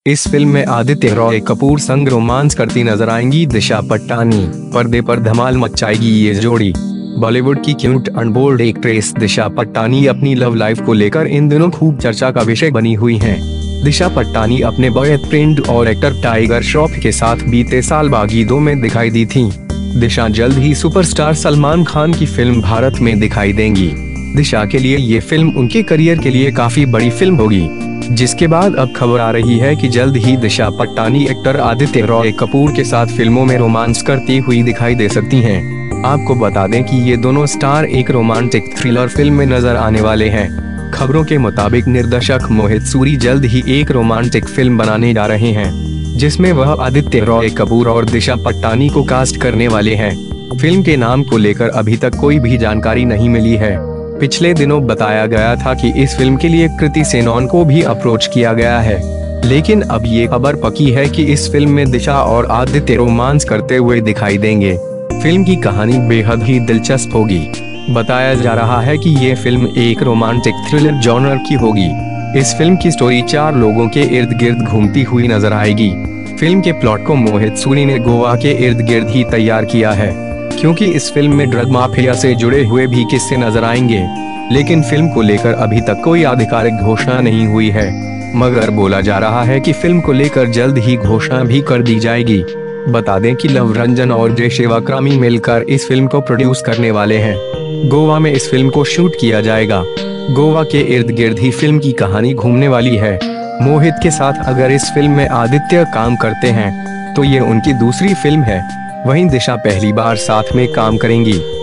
इस फिल्म में आदित्य रॉय कपूर संग रोमांस करती नजर आएंगी दिशा पटानी। पर्दे पर धमाल मचाएगी ये जोड़ी। बॉलीवुड की cute and bold actress Disha Patani अपनी लव लाइफ को लेकर इन दिनों खूब चर्चा का विषय बनी हुई हैं। दिशा पटानी अपने बॉयफ्रेंड और एक्टर टाइगर श्रॉफ के साथ बीते साल बागीदो में दिखाई दी थीं। दिशा जल्द ही सुपरस्टार सलमान खान की फिल्म भारत में दिखाई देंगी। दिशा के लिए ये फिल्म उनके करियर के लिए काफी बड़ी फिल्म होगी, जिसके बाद अब खबर आ रही है कि जल्द ही दिशा पटानी एक्टर आदित्य रॉय कपूर के साथ फिल्मों में रोमांस करती हुई दिखाई दे सकती हैं। आपको बता दें कि ये दोनों स्टार एक रोमांटिक थ्रिलर फिल्म में नजर आने वाले हैं। खबरों के मुताबिक निर्देशक मोहित सूरी जल्द ही एक रोमांटिक फिल्म बनाने जा रहे हैं, जिसमें वह आदित्य रॉय कपूर और दिशा पटानी को कास्ट करने वाले हैं। फिल्म के नाम को लेकर अभी तक कोई भी जानकारी नहीं मिली है। पिछले दिनों बताया गया था कि इस फिल्म के लिए कृति सेनन को भी अप्रोच किया गया है, लेकिन अब ये खबर पक्की है कि इस फिल्म में दिशा और आदित्य रोमांस करते हुए दिखाई देंगे। फिल्म की कहानी बेहद ही दिलचस्प होगी। बताया जा रहा है कि ये फिल्म एक रोमांटिक थ्रिलर जॉनर की होगी। इस फिल्म की स्टोरी 4 लोगों के इर्द गिर्द घूमती हुई नजर आएगी। फिल्म के प्लॉट को मोहित सूरी ने गोवा के इर्द गिर्द ही तैयार किया है, क्योंकि इस फिल्म में ड्रग माफिया से जुड़े हुए भी किस्से नजर आएंगे। लेकिन फिल्म को लेकर अभी तक कोई आधिकारिक घोषणा नहीं हुई है, मगर बोला जा रहा है कि फिल्म को लेकर जल्द ही घोषणा भी कर दी जाएगी। बता दें कि लव रंजन और जय शिवक्रामी मिलकर इस फिल्म को प्रोड्यूस करने वाले हैं। गोवा में इस फिल्म को शूट किया जाएगा। गोवा के इर्द गिर्द ही फिल्म की कहानी घूमने वाली है। मोहित के साथ अगर इस फिल्म में आदित्य काम करते हैं तो ये उनकी दूसरी फिल्म है। वहीं दिशा पहली बार साथ में काम करेंगी।